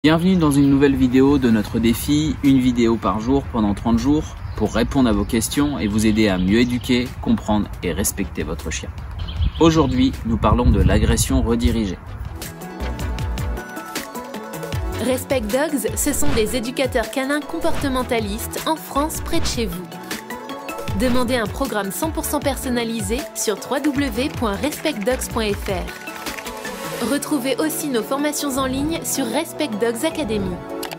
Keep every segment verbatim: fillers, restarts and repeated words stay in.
Bienvenue dans une nouvelle vidéo de notre défi, une vidéo par jour pendant trente jours pour répondre à vos questions et vous aider à mieux éduquer, comprendre et respecter votre chien. Aujourd'hui, nous parlons de l'agression redirigée. Respect Dogs, ce sont des éducateurs canins comportementalistes en France près de chez vous. Demandez un programme cent pour cent personnalisé sur w w w point respect dogs point f r. Retrouvez aussi nos formations en ligne sur Respect Dogs Academy.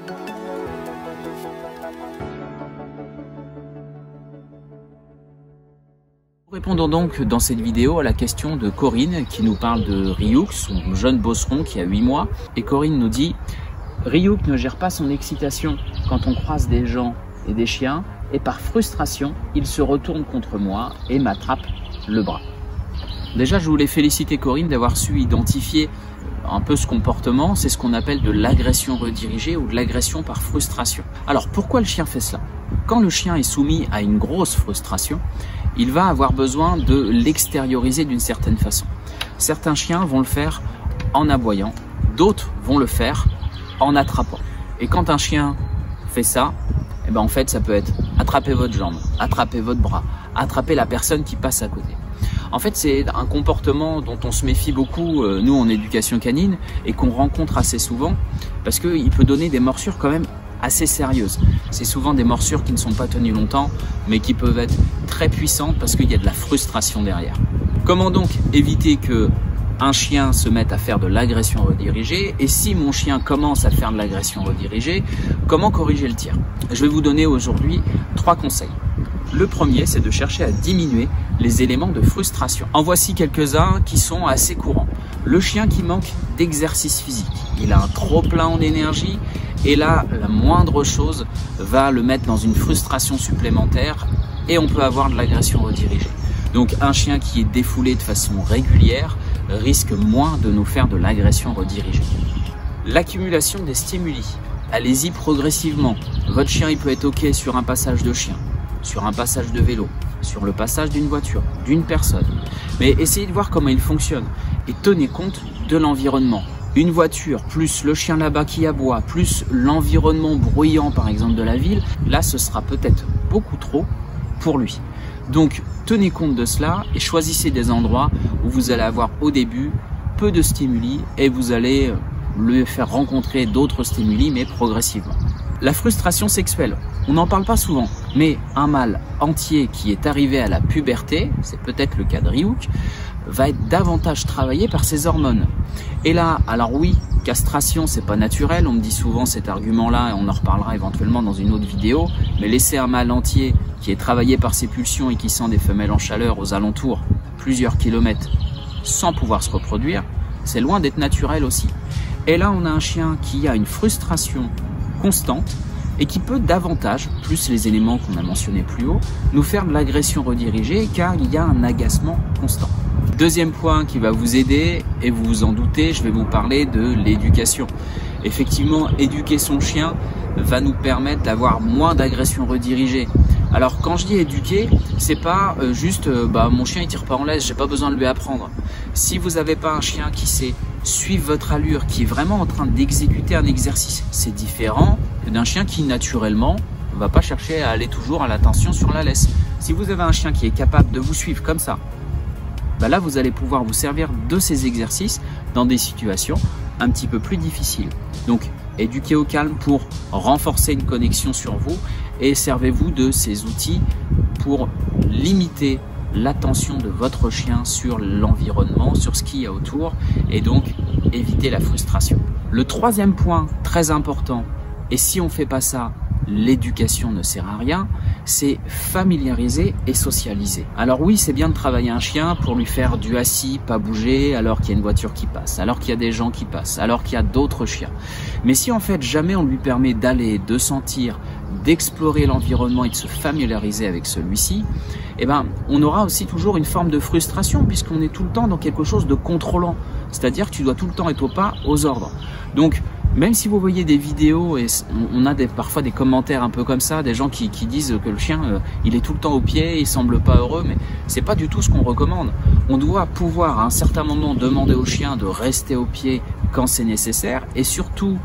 Répondons donc dans cette vidéo à la question de Corinne qui nous parle de Ryuk, son jeune bosseron qui a huit mois. Et Corinne nous dit « Ryuk ne gère pas son excitation quand on croise des gens et des chiens et par frustration, il se retourne contre moi et m'attrape le bras. » Déjà, je voulais féliciter Corinne d'avoir su identifier un peu ce comportement. C'est ce qu'on appelle de l'agression redirigée ou de l'agression par frustration. Alors, pourquoi le chien fait cela? Quand le chien est soumis à une grosse frustration, il va avoir besoin de l'extérioriser d'une certaine façon. Certains chiens vont le faire en aboyant, d'autres vont le faire en attrapant. Et quand un chien fait ça, eh ben en fait, ça peut être attraper votre jambe, attraper votre bras, attraper la personne qui passe à côté. En fait, c'est un comportement dont on se méfie beaucoup, euh, nous, en éducation canine, et qu'on rencontre assez souvent, parce qu'il peut donner des morsures quand même assez sérieuses. C'est souvent des morsures qui ne sont pas tenues longtemps, mais qui peuvent être très puissantes parce qu'il y a de la frustration derrière. Comment donc éviter que un chien se mette à faire de l'agression redirigée? Et si mon chien commence à faire de l'agression redirigée, comment corriger le tir? Je vais vous donner aujourd'hui trois conseils. Le premier, c'est de chercher à diminuer les éléments de frustration. En voici quelques-uns qui sont assez courants. Le chien qui manque d'exercice physique. Il a un trop plein en énergie et là, la moindre chose va le mettre dans une frustration supplémentaire et on peut avoir de l'agression redirigée. Donc un chien qui est défoulé de façon régulière risque moins de nous faire de l'agression redirigée. L'accumulation des stimuli. Allez-y progressivement. Votre chien il peut être OK sur un passage de chien, sur un passage de vélo, sur le passage d'une voiture, d'une personne. Mais essayez de voir comment il fonctionne et tenez compte de l'environnement. Une voiture, plus le chien là-bas qui aboie, plus l'environnement bruyant par exemple de la ville, là ce sera peut-être beaucoup trop pour lui. Donc tenez compte de cela et choisissez des endroits où vous allez avoir au début peu de stimuli et vous allez lui faire rencontrer d'autres stimuli mais progressivement. La frustration sexuelle, on n'en parle pas souvent, mais un mâle entier qui est arrivé à la puberté, c'est peut-être le cas de Ryuk, va être davantage travaillé par ses hormones. Et là, alors oui, castration, c'est pas naturel, on me dit souvent cet argument-là et on en reparlera éventuellement dans une autre vidéo, mais laisser un mâle entier qui est travaillé par ses pulsions et qui sent des femelles en chaleur aux alentours plusieurs kilomètres sans pouvoir se reproduire, c'est loin d'être naturel aussi. Et là, on a un chien qui a une frustration constante et qui peut davantage, plus les éléments qu'on a mentionnés plus haut, nous faire de l'agression redirigée car il y a un agacement constant. Deuxième point qui va vous aider, et vous vous en doutez, je vais vous parler de l'éducation. Effectivement, éduquer son chien va nous permettre d'avoir moins d'agression redirigée. Alors quand je dis éduquer, c'est pas euh, juste euh, bah mon chien il tire pas en laisse, j'ai pas besoin de lui apprendre. Si vous n'avez pas un chien qui sait suivre votre allure, qui est vraiment en train d'exécuter un exercice, c'est différent d'un chien qui naturellement va pas chercher à aller toujours à l'attention sur la laisse. Si vous avez un chien qui est capable de vous suivre comme ça, bah là vous allez pouvoir vous servir de ces exercices dans des situations un petit peu plus difficiles. Donc éduquez au calme pour renforcer une connexion sur vous et servez-vous de ces outils pour limiter l'attention de votre chien sur l'environnement, sur ce qu'il y a autour et donc éviter la frustration. Le troisième point très important, et si on ne fait pas ça, l'éducation ne sert à rien, c'est familiariser et socialiser. Alors oui, c'est bien de travailler un chien pour lui faire du assis, pas bouger, alors qu'il y a une voiture qui passe, alors qu'il y a des gens qui passent, alors qu'il y a d'autres chiens. Mais si en fait jamais on lui permet d'aller, de sentir, d'explorer l'environnement et de se familiariser avec celui-ci, eh ben, on aura aussi toujours une forme de frustration puisqu'on est tout le temps dans quelque chose de contrôlant. C'est-à-dire que tu dois tout le temps être au pas, aux ordres. Donc, même si vous voyez des vidéos et on a des, parfois des commentaires un peu comme ça, des gens qui, qui disent que le chien euh, il est tout le temps au pied, il semble pas heureux, mais c'est pas du tout ce qu'on recommande. On doit pouvoir à un certain moment demander au chien de rester au pied quand c'est nécessaire et surtout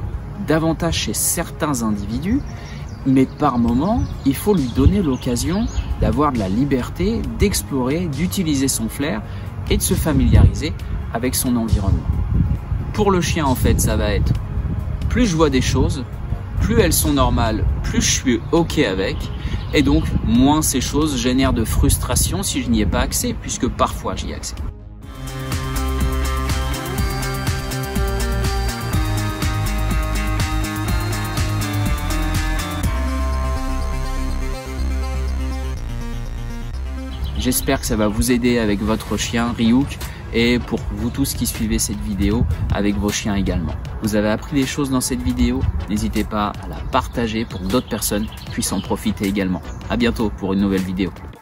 davantage chez certains individus, mais par moment, il faut lui donner l'occasion d'avoir de la liberté, d'explorer, d'utiliser son flair et de se familiariser avec son environnement. Pour le chien, en fait, ça va être plus je vois des choses, plus elles sont normales, plus je suis OK avec, et donc moins ces choses génèrent de frustration si je n'y ai pas accès, puisque parfois j'y ai accès. J'espère que ça va vous aider avec votre chien Ryuk et pour vous tous qui suivez cette vidéo avec vos chiens également. Vous avez appris des choses dans cette vidéo, n'hésitez pas à la partager pour que d'autres personnes puissent en profiter également. À bientôt pour une nouvelle vidéo.